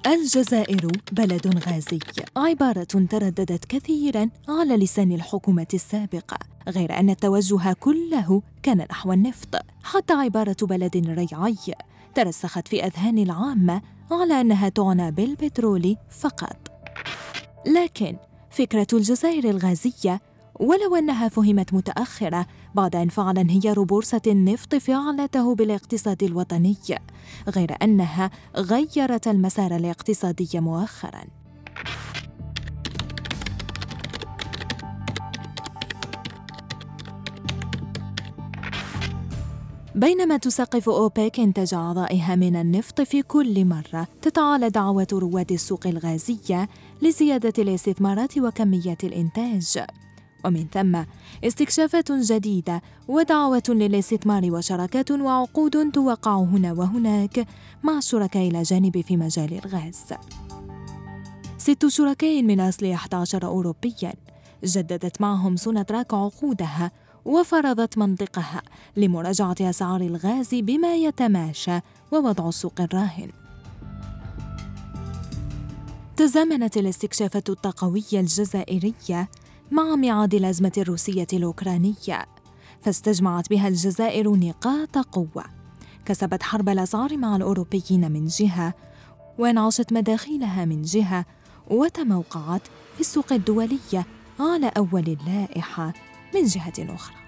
الجزائر بلد غازي، عبارة ترددت كثيراً على لسان الحكومة السابقة، غير أن التوجه كله كان نحو النفط. حتى عبارة بلد ريعي ترسخت في أذهان العامة على أنها تعنى بالبترول فقط. لكن فكرة الجزائر الغازية، ولو أنها فهمت متأخرة بعد أن فعل انهيار بورصة النفط فعلته بالاقتصاد الوطني، غير أنها غيرت المسار الاقتصادي مؤخراً. بينما تسقف أوبك إنتاج أعضائها من النفط في كل مرة، تتعالى دعوة رواد السوق الغازية لزيادة الاستثمارات وكمية الإنتاج، ومن ثم استكشافات جديدة ودعوة للاستثمار وشراكات وعقود توقع هنا وهناك مع شركاء الأجانب في مجال الغاز. 6 شركاء من أصل 11 أوروبياً جددت معهم سوناتراك عقودها وفرضت منطقها لمراجعة أسعار الغاز بما يتماشى ووضع السوق الراهن. تزامنت الاستكشافات الطاقوية الجزائرية مع ميعاد الأزمة الروسية الأوكرانية، فاستجمعت بها الجزائر نقاط قوة، كسبت حرب الأسعار مع الأوروبيين من جهة، وانعشت مداخيلها من جهة، وتموقعت في السوق الدولية على أول اللائحة من جهة أخرى.